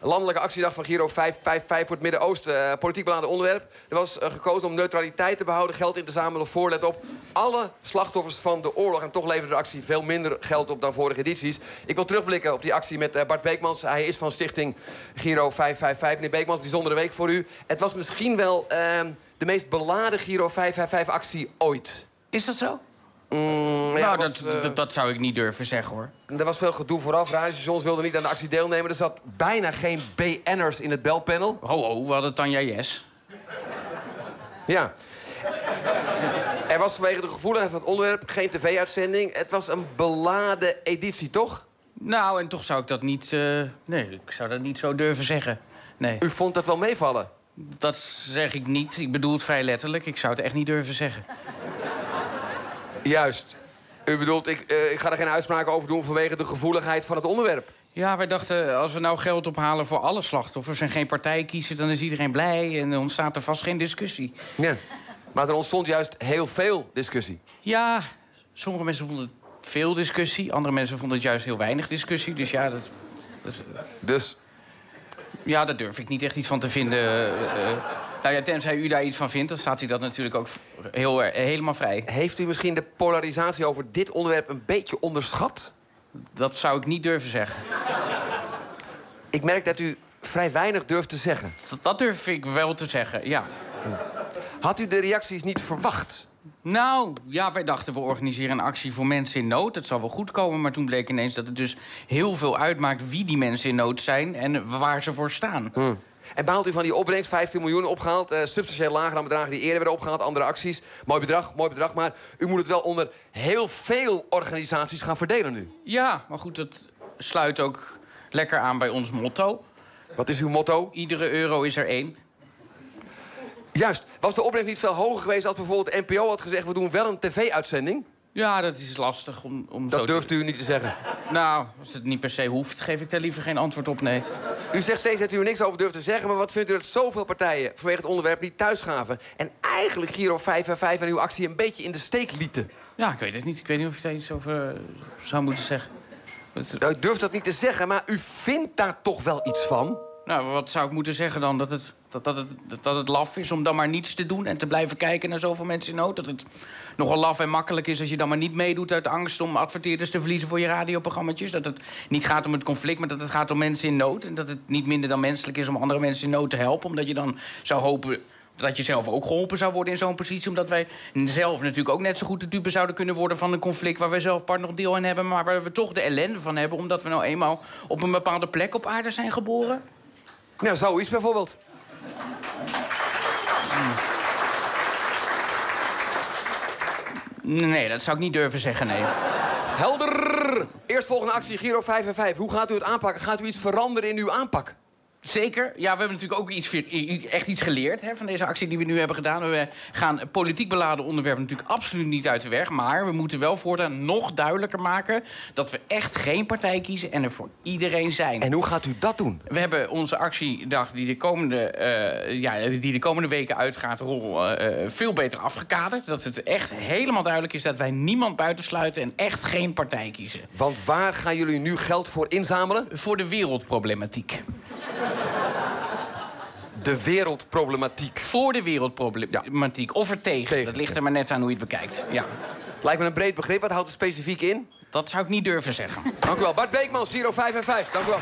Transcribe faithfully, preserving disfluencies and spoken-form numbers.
Landelijke actiedag van Giro vijf vijf vijf voor het Midden-Oosten. Uh, politiek beladen onderwerp. Er was uh, gekozen om neutraliteit te behouden, geld in te zamelen voor, let op, alle slachtoffers van de oorlog. En toch leverde de actie veel minder geld op dan vorige edities. Ik wil terugblikken op die actie met uh, Bart Beekmans. Hij is van stichting Giro vijf vijf vijf. Meneer Beekmans, bijzondere week voor u. Het was misschien wel uh, de meest beladen Giro vijf vijf vijf actie ooit. Is dat zo? Mm, ja, nou, was, dat, uh, dat, dat zou ik niet durven zeggen, hoor. Er was veel gedoe vooraf. Radiostations wilden niet aan de actie deelnemen. Er zat bijna geen B N'ers in het belpanel. Ho, ho, we hadden Tanja Jes. Ja. Er was vanwege de gevoeligheid van het onderwerp geen tv-uitzending. Het was een beladen editie, toch? Nou, en toch zou ik dat niet... Uh, nee, ik zou dat niet zo durven zeggen. Nee. U vond dat wel meevallen? Dat zeg ik niet. Ik bedoel het vrij letterlijk. Ik zou het echt niet durven zeggen. Juist. U bedoelt, ik, uh, ik ga er geen uitspraken over doen vanwege de gevoeligheid van het onderwerp. Ja, wij dachten, als we nou geld ophalen voor alle slachtoffers en geen partij kiezen, dan is iedereen blij en dan ontstaat er vast geen discussie. Ja, maar er ontstond juist heel veel discussie. Ja, sommige mensen vonden het veel discussie, andere mensen vonden het juist heel weinig discussie. Dus ja, dat... dat dus? Ja, daar durf ik niet echt iets van te vinden. Uh, nou ja, tenzij u daar iets van vindt, dan staat u dat natuurlijk ook heel, helemaal vrij. Heeft u misschien de polarisatie over dit onderwerp een beetje onderschat? Dat zou ik niet durven zeggen. Ik merk dat u vrij weinig durft te zeggen. Dat, dat durf ik wel te zeggen, ja. Had u de reacties niet verwacht? Nou, ja, wij dachten we organiseren een actie voor mensen in nood. Het zal wel goed komen, maar toen bleek ineens dat het dus heel veel uitmaakt wie die mensen in nood zijn en waar ze voor staan. Hm. En behaalt u van die opbrengst vijftien miljoen opgehaald? Uh, substantieel lager dan bedragen die eerder werden opgehaald. Andere acties. Mooi bedrag, mooi bedrag. Maar u moet het wel onder heel veel organisaties gaan verdelen nu. Ja, maar goed, dat sluit ook lekker aan bij ons motto. Wat is uw motto? Iedere euro is er één. Juist. Was de opbrengst niet veel hoger geweest als bijvoorbeeld de N P O had gezegd, we doen wel een tv-uitzending? Ja, dat is lastig om, om dat zo durft te... u niet te zeggen? Nou, als het niet per se hoeft, geef ik daar liever geen antwoord op, nee. U zegt steeds dat u er niks over durft te zeggen, maar wat vindt u dat zoveel partijen vanwege het onderwerp niet thuis gaven en eigenlijk Giro vijf vijf vijf en uw actie een beetje in de steek lieten? Ja, ik weet het niet. Ik weet niet of ik daar iets over zou moeten zeggen. Nou, u durft dat niet te zeggen, maar u vindt daar toch wel iets van? Nou, wat zou ik moeten zeggen dan? Dat het, dat, dat, het, dat het laf is om dan maar niets te doen en te blijven kijken naar zoveel mensen in nood? Dat het nogal laf en makkelijk is als je dan maar niet meedoet uit angst om adverteerders te verliezen voor je radioprogramma's? Dat het niet gaat om het conflict, maar dat het gaat om mensen in nood. En dat het niet minder dan menselijk is om andere mensen in nood te helpen. Omdat je dan zou hopen dat je zelf ook geholpen zou worden in zo'n positie. Omdat wij zelf natuurlijk ook net zo goed de dupe zouden kunnen worden van een conflict waar wij zelf part nog deel aan hebben, maar waar we toch de ellende van hebben, omdat we nou eenmaal op een bepaalde plek op aarde zijn geboren. Nou, zoiets bijvoorbeeld. Hmm. Nee, dat zou ik niet durven zeggen, nee. Helder! Eerstvolgende actie, Giro vijf vijf vijf. Hoe gaat u het aanpakken? Gaat u iets veranderen in uw aanpak? Zeker. Ja, we hebben natuurlijk ook iets, echt iets geleerd hè, van deze actie die we nu hebben gedaan. We gaan politiek beladen onderwerpen natuurlijk absoluut niet uit de weg. Maar we moeten wel voortaan nog duidelijker maken dat we echt geen partij kiezen en er voor iedereen zijn. En hoe gaat u dat doen? We hebben onze actiedag die de komende, uh, ja, die de komende weken uitgaat rollen, uh, veel beter afgekaderd. Dat het echt helemaal duidelijk is dat wij niemand buitensluiten en echt geen partij kiezen. Want waar gaan jullie nu geld voor inzamelen? Voor de wereldproblematiek. De wereldproblematiek. Voor de wereldproblematiek. Ja. Of er tegen. tegen. Dat ligt er maar net aan hoe je het bekijkt. Ja. Lijkt me een breed begrip. Wat houdt het specifiek in? Dat zou ik niet durven zeggen. Dank u wel. Bart Beekmans, Giro vijf vijf vijf. Dank u wel.